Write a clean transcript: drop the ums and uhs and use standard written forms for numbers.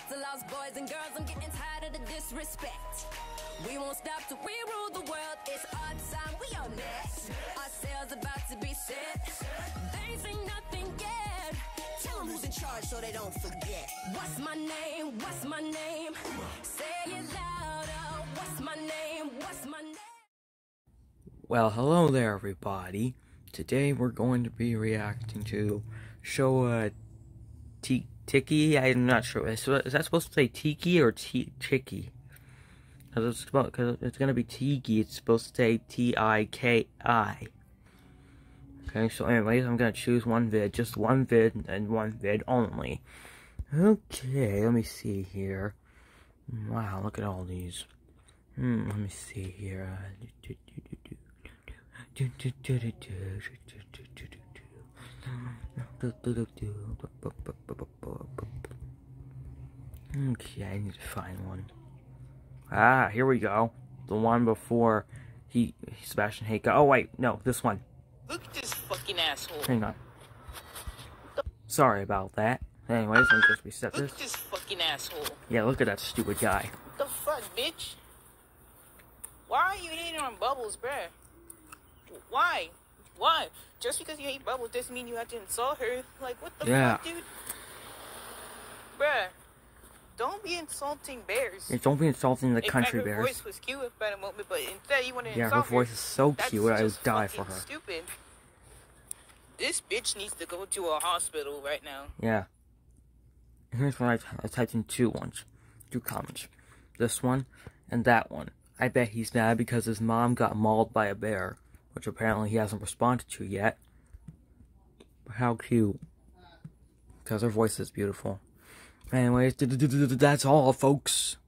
To lost boys and girls, I'm getting tired of the disrespect. We won't stop till we rule the world. It's our time, we on next. Our sails about to be set. They say nothing yet. Tell them who's in charge so they don't forget. What's my name? What's my name? Say it louder. What's my name? What's my name? Well, hello there, everybody. Today we're going to be reacting to Showa Tiky. I'm not sure. Is that supposed to say Tiky or Tiky? Because it's going to be Tiky. It's supposed to say T-I-K-I. Okay, so anyways, I'm going to choose one vid. Just one vid and one vid only. Okay, let me see here. Wow, look at all these. Let me see here. Okay, I need to find one. Ah, here we go. The one before Sebastian Heika. Oh wait, no, this one. Look at this fucking asshole. Hang on. Sorry about that. Anyways, let me just reset this. Look at this fucking asshole. Yeah, look at that stupid guy. What the fuck, bitch? Why are you hating on Bubbles, bruh? Why? Why? Just because you hate Bubbles doesn't mean you have to insult her. Like, what the fuck, dude? Bruh, don't be insulting bears. Yeah, don't be insulting the country bears. Her voice was cute at a moment, but instead you want to insult her. Yeah, her voice is so cute. I would die for her. Stupid. This bitch needs to go to a hospital right now. Yeah. Here's what I typed in two comments. This one and that one. I bet he's mad because his mom got mauled by a bear, which apparently he hasn't responded to yet. But how cute. Because her voice is beautiful. Anyways, that's all, folks.